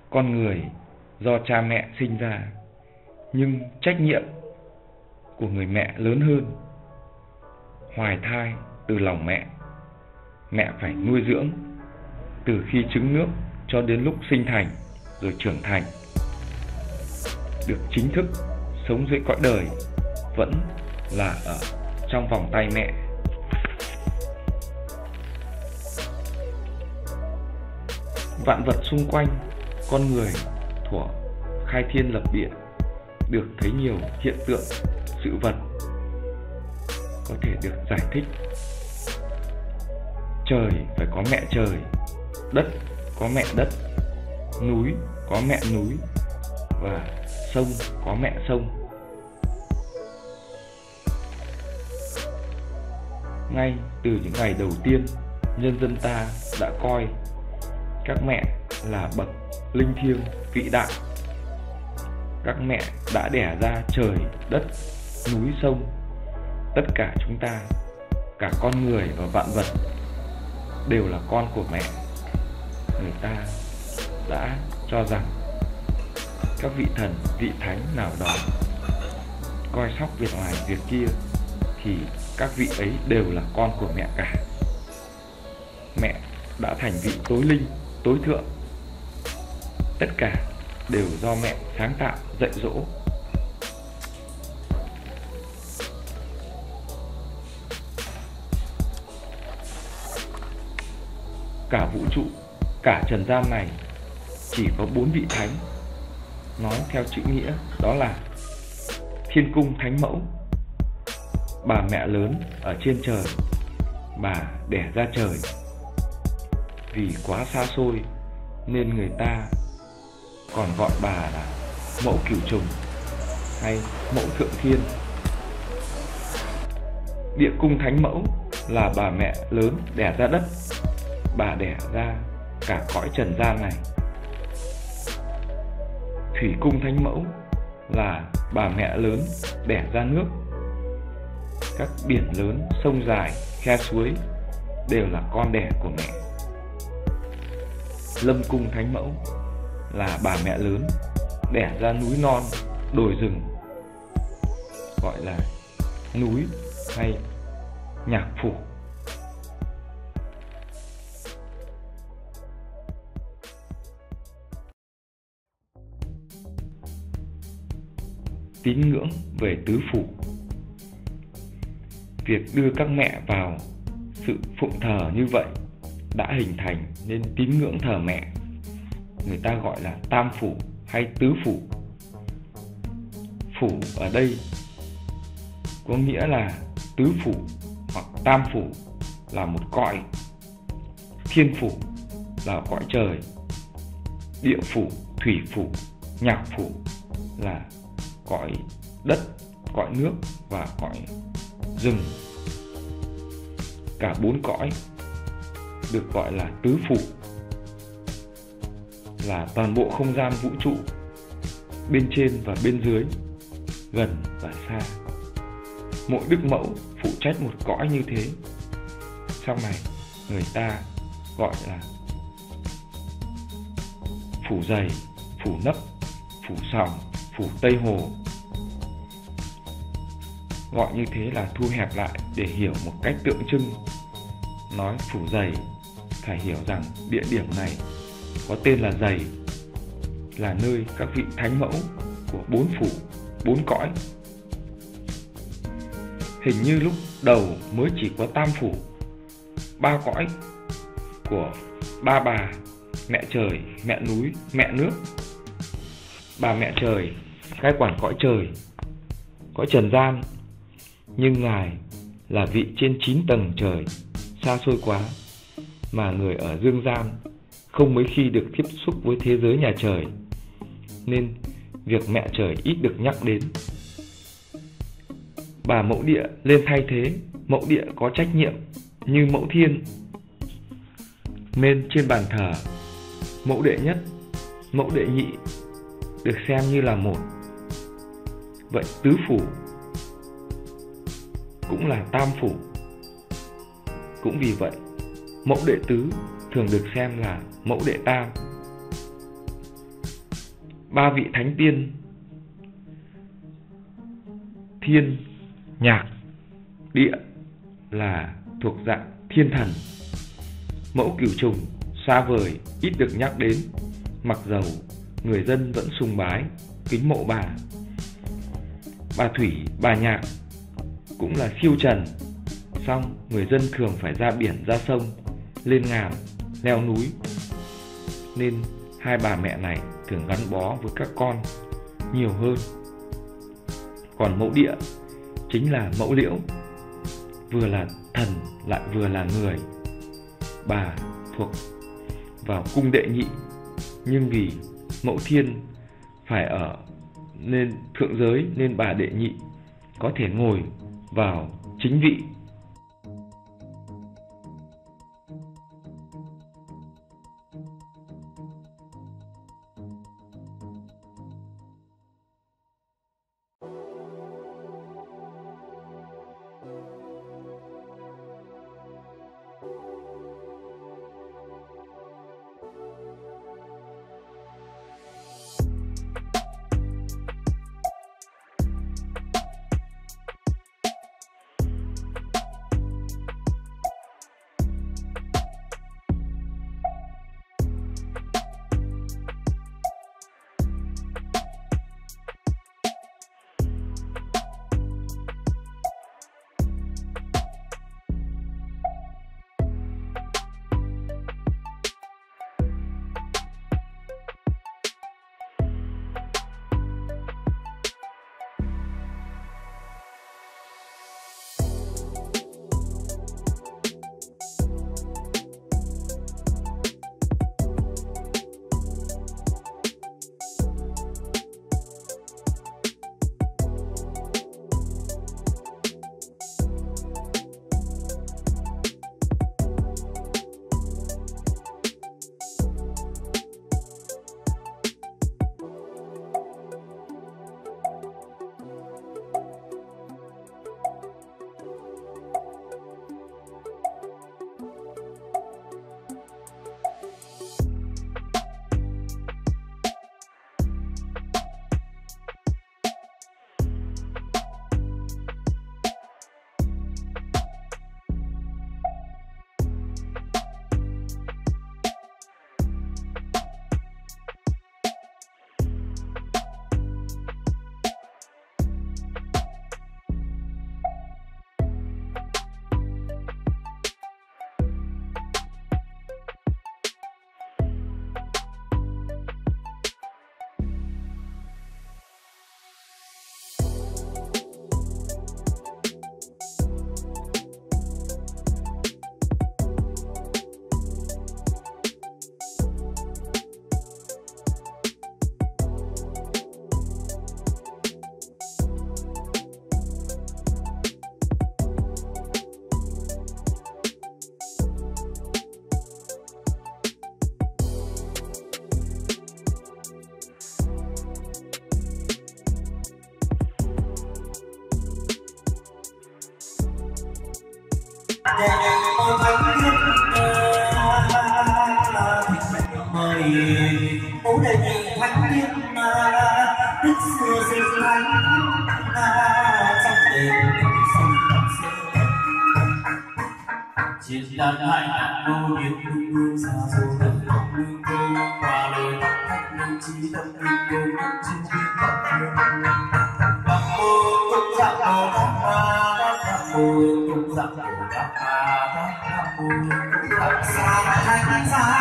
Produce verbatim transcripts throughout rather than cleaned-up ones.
Con người do cha mẹ sinh ra, nhưng trách nhiệm của người mẹ lớn hơn. Hoài thai từ lòng mẹ, mẹ phải nuôi dưỡng từ khi trứng nước cho đến lúc sinh thành rồi trưởng thành. Được chính thức sống dưới cõi đời vẫn là ở trong vòng tay mẹ. Vạn vật xung quanh con người thuở khai thiên lập địa được thấy nhiều hiện tượng sự vật có thể được giải thích. Trời phải có mẹ trời, đất có mẹ đất, núi có mẹ núi và sông có mẹ sông. Ngay từ những ngày đầu tiên, nhân dân ta đã coi các mẹ là bậc linh thiêng vĩ đại. Các mẹ đã đẻ ra trời, đất, núi, sông. Tất cả chúng ta, cả con người và vạn vật đều là con của mẹ. Người ta đã cho rằng các vị thần, vị thánh nào đó coi sóc việc này việc kia thì các vị ấy đều là con của mẹ cả. Mẹ đã thành vị tối linh, tối thượng. Tất cả đều do mẹ sáng tạo, dạy dỗ. Cả vũ trụ, cả trần gian này chỉ có bốn vị thánh. Nói theo chữ nghĩa đó là Thiên Cung Thánh Mẫu, bà mẹ lớn ở trên trời, bà đẻ ra trời. Vì quá xa xôi nên người ta còn gọi bà là Mẫu Cửu Trùng hay Mẫu Thượng Thiên. Địa Cung Thánh Mẫu là bà mẹ lớn đẻ ra đất, bà đẻ ra cả cõi trần gian này. Thủy Cung Thánh Mẫu là bà mẹ lớn đẻ ra nước. Các biển lớn, sông dài, khe suối đều là con đẻ của mẹ. Lâm Cung Thánh Mẫu là bà mẹ lớn đẻ ra núi non, đồi rừng, gọi là núi hay nhạc phủ. Tín ngưỡng về tứ phủ. Việc đưa các mẹ vào sự phụng thờ như vậy đã hình thành nên tín ngưỡng thờ mẹ. Người ta gọi là tam phủ hay tứ phủ. Phủ ở đây có nghĩa là tứ phủ hoặc tam phủ là một cõi. Thiên phủ là cõi trời. Địa phủ, thủy phủ, nhạc phủ là cõi đất, cõi nước và cõi rừng. Cả bốn cõi được gọi là tứ phủ, là toàn bộ không gian vũ trụ, bên trên và bên dưới, gần và xa. Mỗi đức mẫu phụ trách một cõi như thế. Sau này người ta gọi là phủ dày, phủ nấp, phủ sòng, phủ Tây Hồ. Gọi như thế là thu hẹp lại để hiểu một cách tượng trưng. Nói phủ dày phải hiểu rằng địa điểm này có tên là dày, là nơi các vị thánh mẫu của bốn phủ, bốn cõi. Hình như lúc đầu mới chỉ có tam phủ, ba cõi của ba bà, mẹ trời, mẹ núi, mẹ nước. Bà mẹ trời cai quản cõi trời, cõi trần gian, nhưng Ngài là vị trên chín tầng trời, xa xôi quá, mà người ở dương gian không mấy khi được tiếp xúc với thế giới nhà trời, nên việc mẹ trời ít được nhắc đến. Bà mẫu địa lên thay thế. Mẫu địa có trách nhiệm như mẫu thiên, nên trên bàn thờ, mẫu đệ nhất, mẫu đệ nhị được xem như là một. Vậy tứ phủ cũng là tam phủ. Cũng vì vậy, mẫu đệ tứ thường được xem là mẫu đệ tam. ba vị thánh tiên thiên, nhạc, địa là thuộc dạng thiên thần. Mẫu Cửu Trùng xa vời ít được nhắc đến, mặc dầu người dân vẫn sùng bái, kính mộ bà. Bà Thủy, bà Nhạc cũng là siêu trần, song người dân thường phải ra biển, ra sông, lên ngàn, leo núi, nên hai bà mẹ này thường gắn bó với các con nhiều hơn. Còn mẫu Địa chính là mẫu Liễu, vừa là thần lại vừa là người. Bà thuộc vào cung đệ nhị, nhưng vì mẫu Thiên phải ở nên thượng giới nên bà đệ nhị có thể ngồi vào chính vị. Bố đời nhị thánh tiên đức xưa sinh thánh trong đêm sông chiến đàn hai ngàn đô điệp hương hương xa xôi tận lòng hương hương qua lời thắp thắp linh trí tâm hương hương trên biên bắc hương bắc mô tung dạng đồ đắc ma bắc mô tung dạng đồ đắc ma bắc mô tung dạng xa thanh xa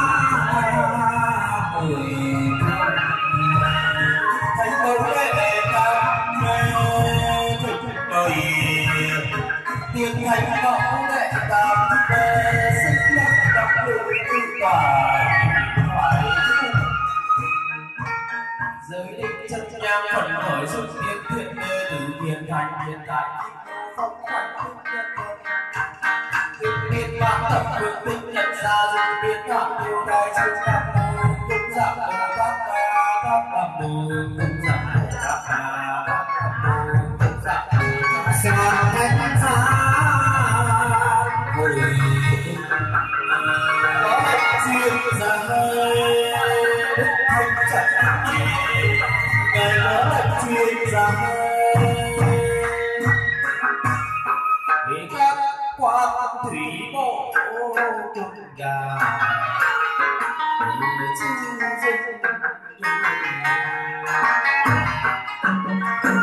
thành công lễ tam mê thực đời tiên thành công lễ tam mê sức lực đọc lượng tư quả phải giới định chân nhang phần khởi xuất hiện thiện mê từ thiên thành hiện tại không phải thực hiện bản tập quyết định nhận ra dù biến thẳng điều đài chân nhang cũng giảm đồ các ca các làm đồ cũng giảm đồ các ca các làm đồ cũng giảm đồ các xa thanh xa hồi có riêng ra hơi không chặt gì ngày đó là chuyên gia thì các quan thủy bộ trục gà chư dân